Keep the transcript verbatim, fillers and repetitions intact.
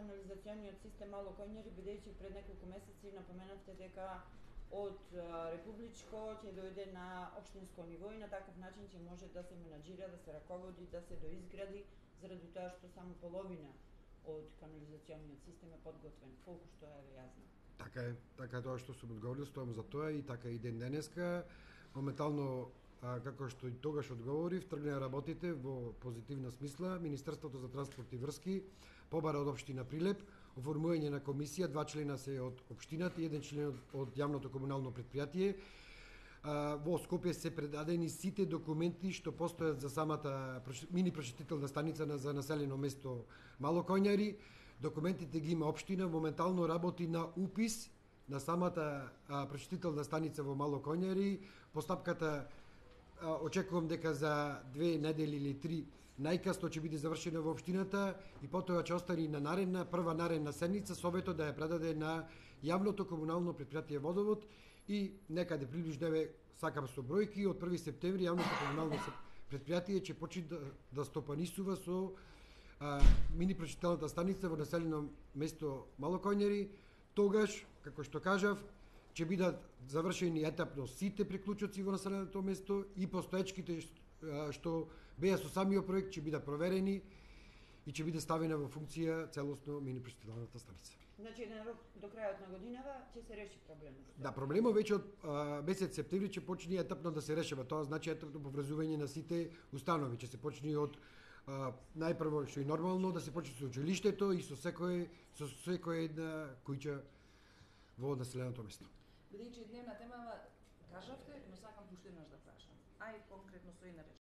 канализациониот систем Мало Коњари, бидејќи пред неколку месеци напоменавте дека од републичко ќе дојде на општинско ниво и на таков начин ќе може да се менаџира, да се раководи, да се доизгради, заради тоа што само половина од канализациониот систем е подготвен, колку што е јасно. Така е, така е тоа што сум одговорил, стојам за тоа и така и ден денеска. Моментално, а, како што и тогаш одговорив, тргнаа работите во позитивна смисла. Министерството за транспорт и врски побара од општина Прилеп оформување на комисија, два члена се од општината и еден член од јавното комунално предпријатие. Во Скопје се предадени сите документи што постојат за самата мини прошетителна станица за населено место Мало Коњари. Документите ги има општина, моментално работи на упис на самата прошетителна станица во Мало Коњари. Постапката очекувам дека за две недели или три најкасно ќе биде завршена во општината и потоа ќе остане на наредна, прва наредна седница советот да ја предаде на јавното комунално предпријатие Водовод и некаде приближно, еве сакам со бројки, од први септември јавното комунално предпријатие ќе почне да, да стопанисува со а, мини прошетителната станица во населено место Мало Коњари. Тогаш, како што кажав, ќе бидат завршени етапно сите приклучоци во населеното место и постоечките што беа со самиот проект ќе бидат проверени и ќе биде ставена во функција целосно мини прошетителната станица. Значи, еден рок до крајот на годинава ќе се реши проблемот. Да, проблемот веќе од а, месец септември ќе почне етапно да се решава. Тоа значи етапно поврзување на сите установи. Ќе се почне од а, најпрво што е нормално да се почне со училиштето и со секој со секој една куќа во населеното место. Бидејќи дневна темава кажавте, но сакам уште еднаш да прашам. Ај конкретно со една реч.